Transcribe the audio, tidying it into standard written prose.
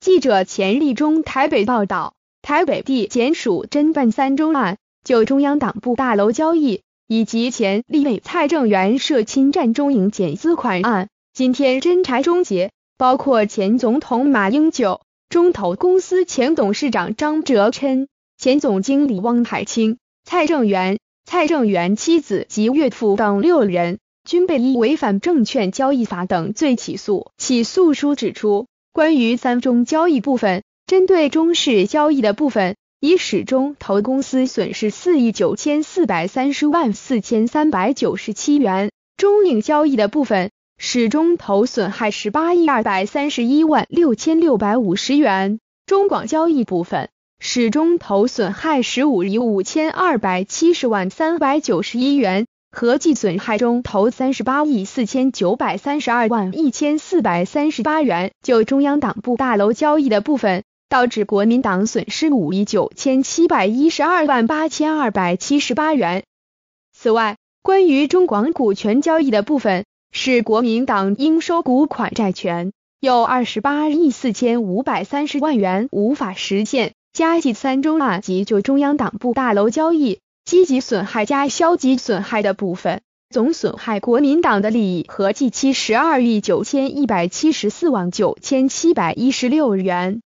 记者钱立忠台北报道，台北地检署侦办3中案，就中央党部大楼交易以及前立委蔡正元涉侵占中营减资款案，今天侦查终结，包括前总统马英九、中投公司前董事长张哲琛、前总经理汪海清、蔡正元妻子及岳父等6人，均被依违反证券交易法等罪起诉。起诉书指出，关于3中交易部分，针对中市交易的部分，以始中投公司损失4亿9430万4397元，中影交易的部分，始中投损害18亿231万6650元，中广交易部分，始中投损害15亿5270万391元，合计损害中投38亿4932万1438元。就中央党部大楼交易的部分，导致国民党损失5亿9712万8278元。此外，关于中广股权交易的部分，是国民党应收股款债权，有28亿4530万元无法实现，加计3中案及就中央党部大楼交易积极损害加消极损害的部分，总损害国民党的利益合计72亿9174万9716元。